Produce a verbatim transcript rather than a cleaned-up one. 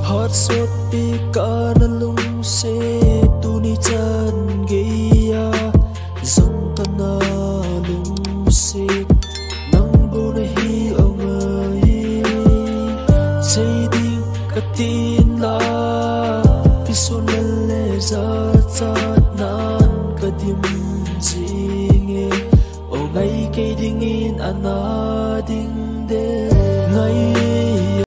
hot sốt pi cả na lung se tu ni chan geya zong kana lung se nang bu na hi ong ai say ding katin la pisolale za chat nan kadim jinge o ngai ke dingin anading